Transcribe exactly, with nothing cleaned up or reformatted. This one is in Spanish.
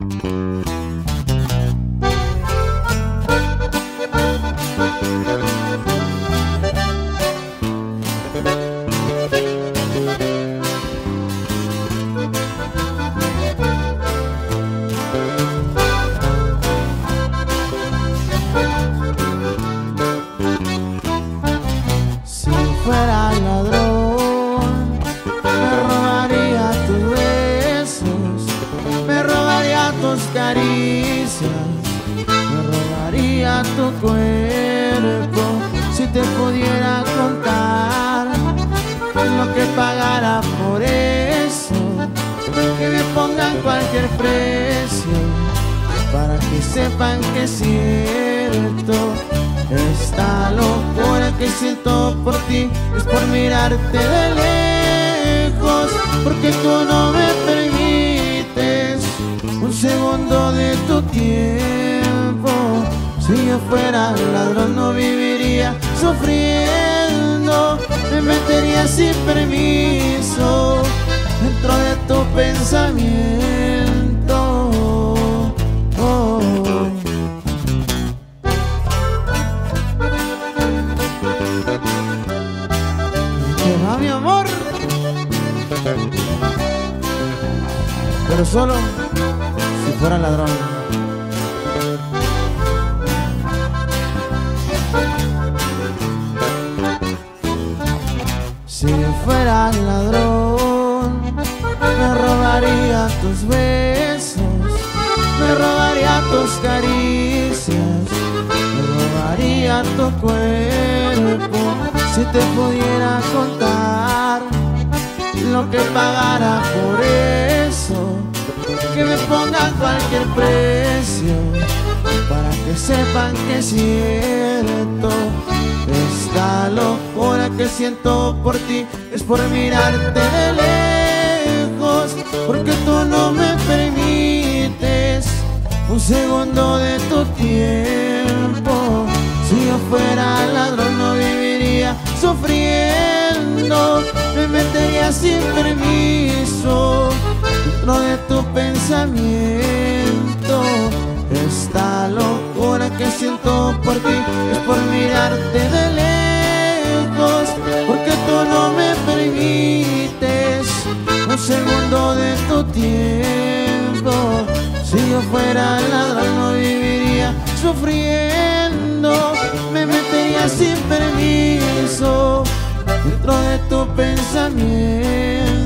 Fuera ladrón, me robaría tus besos, me robaría tus caricias, me robaría tu cuerpo. Si te pudiera contar lo que pagara por eso, que me pongan cualquier precio para que sepan que es cierto. Esta locura que siento por ti es por mirarte de lejos, porque tú no me permites un segundo de tu tiempo. Si yo fuera ladrón no viviría sufriendo, me metería sin permiso dentro de tu pensamiento. Oh. Va, mi amor, pero solo si fuera ladrón. Si yo fuera ladrón, me robaría tus besos, me robaría tus caricias, me robaría tu cuerpo. Si te pudiera contar lo que pagara por eso, que me pongan cualquier precio para que sepan que es cierto. Esta locura que siento por ti es por mirarte de lejos, porque tú no me permites un segundo de tu tiempo. Si yo fuera ladrón no viviría sufriendo, me metería sin permiso dentro de tu pensamiento. Esta locura que siento por ti es por mirarte de lejos, porque tú no me permites un segundo de tu tiempo. Si yo fuera ladrón no viviría sufriendo, me metería sin permiso dentro de tu pensamiento.